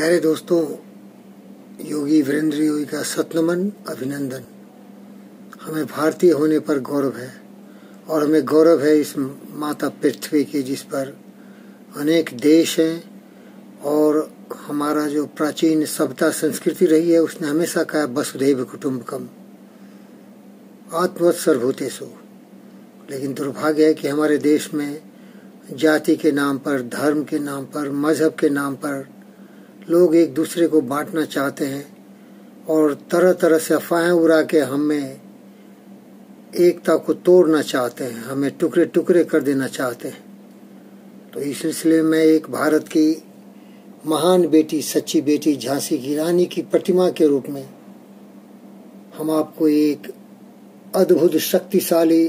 प्यारे दोस्तों, योगी वीरेंद्र योगी का सतनमन अभिनंदन। हमें भारतीय होने पर गौरव है और हमें गौरव है इस माता पृथ्वी की जिस पर अनेक देश हैं और हमारा जो प्राचीन सभ्यता संस्कृति रही है उसने हमेशा कहा वसुधैव कुटुंबकम, आत्मवत् सर्वभूतेषु। लेकिन दुर्भाग्य है कि हमारे देश में जाति के नाम पर, धर्म के नाम पर, मजहब के नाम पर लोग एक दूसरे को बांटना चाहते हैं और तरह तरह से अफवाहें उड़ा के हमें एकता को तोड़ना चाहते हैं, हमें टुकड़े टुकड़े कर देना चाहते हैं। तो इस सिलसिले में एक भारत की महान बेटी, सच्ची बेटी झांसी की रानी की प्रतिमा के रूप में हम आपको एक अद्भुत शक्तिशाली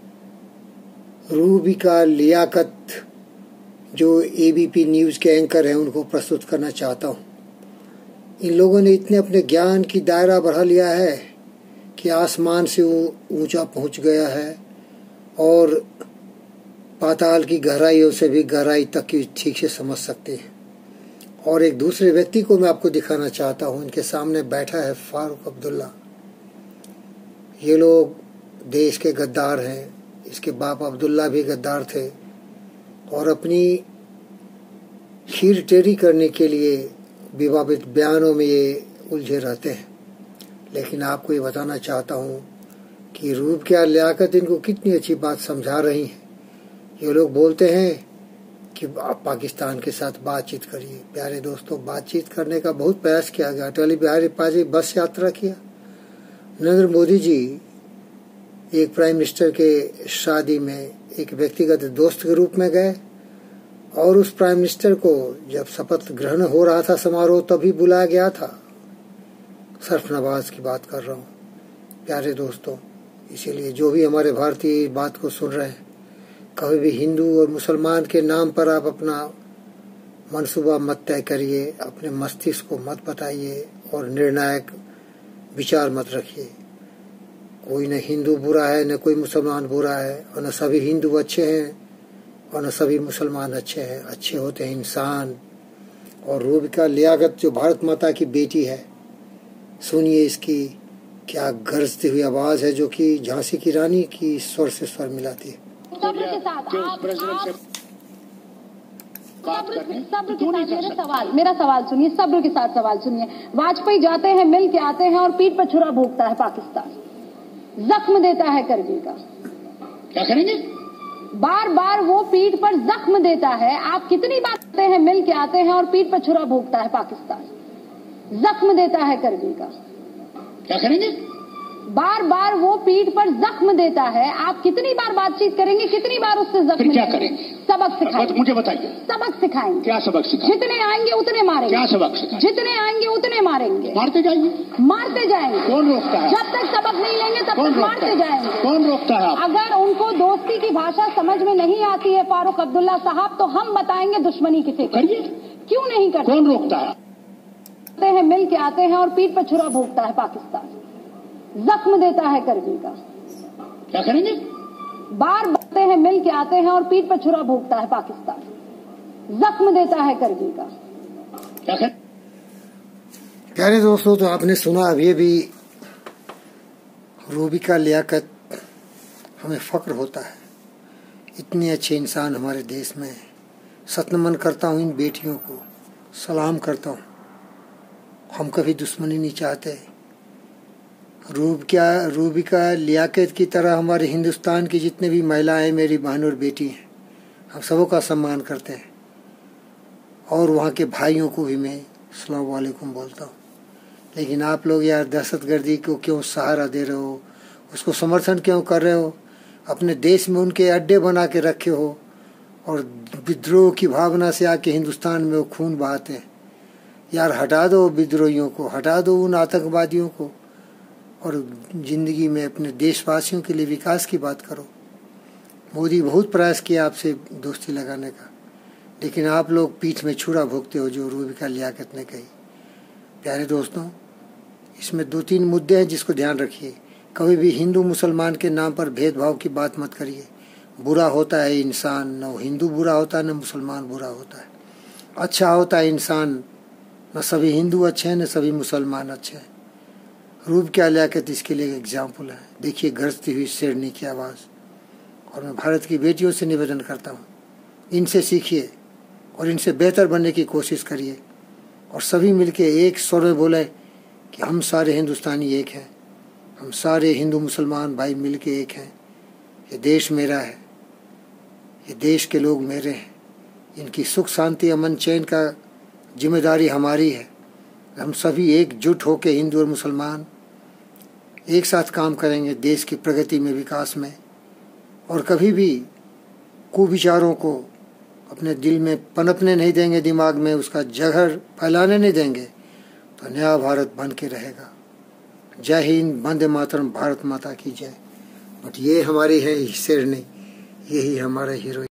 रूबिका लियाकत, जो एबीपी न्यूज के एंकर हैं, उनको प्रस्तुत करना चाहता हूँ। इन लोगों ने इतने अपने ज्ञान की दायरा बढ़ा लिया है कि आसमान से वो ऊंचा पहुंच गया है और पाताल की गहराइयों से भी गहराई तक की ठीक से समझ सकते हैं। और एक दूसरे व्यक्ति को मैं आपको दिखाना चाहता हूँ। इनके सामने बैठा है फारूक अब्दुल्ला। ये लोग देश के गद्दार हैं। इसके बाप अब्दुल्ला भी गद्दार थे और अपनी खीर टेरी करने के लिए विवादित बयानों में ये उलझे रहते हैं। लेकिन आपको ये बताना चाहता हूँ कि रूबिका लियाकत इनको कितनी अच्छी बात समझा रही हैं। ये लोग बोलते हैं कि आप पाकिस्तान के साथ बातचीत करिए। प्यारे दोस्तों, बातचीत करने का बहुत प्रयास किया गया। अटल बिहारी वाजपेयी बस यात्रा किया। नरेंद्र मोदी जी एक प्राइम मिनिस्टर के शादी में एक व्यक्तिगत दोस्त के रूप में गए और उस प्राइम मिनिस्टर को जब शपथ ग्रहण हो रहा था समारोह तभी बुलाया गया था। सरफनवाज की बात कर रहा हूँ प्यारे दोस्तों। इसीलिए जो भी हमारे भारतीय बात को सुन रहे हैं, कभी भी हिंदू और मुसलमान के नाम पर आप अपना मनसूबा मत तय करिए, अपने मस्तिष्क को मत बताइए और निर्णायक विचार मत रखिए। कोई न हिंदू बुरा है, न कोई मुसलमान बुरा है, और न सभी हिंदू अच्छे हैं और न सभी मुसलमान अच्छे हैं। अच्छे होते हैं इंसान। और रूबिका लियाकत जो भारत माता की बेटी है, सुनिए इसकी क्या गरजती हुई आवाज है जो कि झांसी की रानी की स्वर से स्वर मिलाती है। सब्र के साथ मेरा सवाल सुनिए, सब्र के साथ सवाल सुनिए। वाजपेयी जाते हैं, मिल के आते हैं और पीठ पर छुरा भोगता है पाकिस्तान, जख्म देता है करगिल का। क्या करेंगे? बार बार वो पीठ पर जख्म देता है। आप कितनी बार आते हैं, मिल के आते हैं और पीठ पर छुरा भोगता है पाकिस्तान, जख्म देता है करगिल का। क्या करेंगे? बार बार वो पीठ पर जख्म देता है। आप कितनी बार बातचीत करेंगे, कितनी बार उससे जख्म क्या करेंगे? सबक सिखाएंगे। मुझे बताइए। सबक सिखाएंगे। क्या सबक सिखाएंगे? जितने आएंगे उतने मारेंगे। क्या सबक सिखाएंगे? जितने आएंगे उतने मारेंगे। मारते जाएंगे। मारते जाएंगे। कौन रोकता है? जब तक सबक नहीं लेंगे तब तक मारते जाएंगे। कौन रोकता है? अगर उनको दोस्ती की भाषा समझ में नहीं आती है फारूक अब्दुल्ला साहब, तो हम बताएंगे दुश्मनी किसे करिए। क्यों नहीं करते? कौन रोकता है? मिल के आते हैं और पीठ पर छुरा भोगता है पाकिस्तान, जख्म देता है करगिल का। क्या करेंगे? बार बार हैं, मिल के आते हैं और पीठ पर छुरा भोगता है पाकिस्तान, जख्म देता है करगिल का। क्या करें? प्यारे दोस्तों, तो आपने सुना अभी भी रूबिका लियाकत। हमें फक्र होता है इतने अच्छे इंसान हमारे देश में। सतनमन करता हूँ इन बेटियों को, सलाम करता हूँ। हम कभी दुश्मनी नहीं चाहते। रूबिका लियाकत की तरह हमारे हिंदुस्तान की जितने भी महिलाएं मेरी बहन और बेटी हैं, हम सबों का सम्मान करते हैं। और वहाँ के भाइयों को भी मैं अस्सलाम वालेकुम बोलता हूँ। लेकिन आप लोग यार दहशतगर्दी को क्यों सहारा दे रहे हो, उसको समर्थन क्यों कर रहे हो? अपने देश में उनके अड्डे बना के रखे हो और विद्रोह की भावना से आके हिंदुस्तान में वो खून बहाते हैं। यार हटा दो विद्रोहियों को, हटा दो उन आतंकवादियों को और जिंदगी में अपने देशवासियों के लिए विकास की बात करो। मोदी बहुत प्रयास किया आपसे दोस्ती लगाने का, लेकिन आप लोग पीठ में छुरा भोगते हो, जो रूबिका लियाकत ने कही। प्यारे दोस्तों, इसमें 2-3 मुद्दे हैं जिसको ध्यान रखिए। कभी भी हिंदू मुसलमान के नाम पर भेदभाव की बात मत करिए। बुरा होता है इंसान, न हिंदू बुरा होता है न मुसलमान बुरा होता है। अच्छा होता है इंसान न सभी हिंदू अच्छे हैं, न सभी मुसलमान अच्छे हैं। रूप क्या लियाकत इसके लिए एग्जाम्पल है। देखिए गरजती हुई शेरनी की आवाज़। और मैं भारत की बेटियों से निवेदन करता हूँ, इनसे सीखिए और इनसे बेहतर बनने की कोशिश करिए और सभी मिलके एक स्वर में बोले कि हम सारे हिंदुस्तानी एक हैं, हम सारे हिंदू मुसलमान भाई मिलके एक हैं। ये देश मेरा है, ये देश के लोग मेरे हैं, इनकी सुख शांति अमन चैन का जिम्मेदारी हमारी है। हम सभी एकजुट होकर हिंदू और मुसलमान एक साथ काम करेंगे देश की प्रगति में, विकास में, और कभी भी कुविचारों को अपने दिल में पनपने नहीं देंगे, दिमाग में उसका जहर फैलाने नहीं देंगे, तो नया भारत बन के रहेगा। जय हिंद, वंदे मातरम, भारत माता की जय। बट ये हमारी है शेरनी, यही हमारा हीरो।